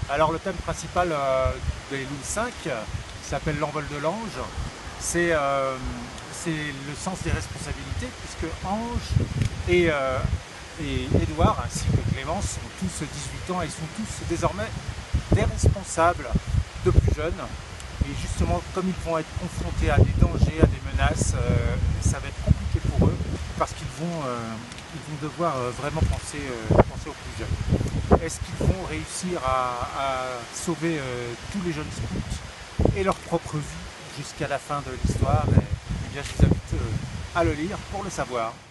Alors le thème principal des Louis V s'appelle l'envol de l'ange. C'est le sens des responsabilités puisque Ange et Édouard ainsi que Clémence ont tous 18 ans et sont tous désormais des responsables de plus jeunes. Et justement, comme ils vont être confrontés à des dangers, à des menaces, ça va être compliqué pour eux parce ils vont devoir vraiment penser aux plus jeunes. Est-ce qu'ils vont réussir à sauver tous les jeunes scouts et leur propre vie jusqu'à la fin de l'histoire? Eh bien, je vous invite à le lire pour le savoir.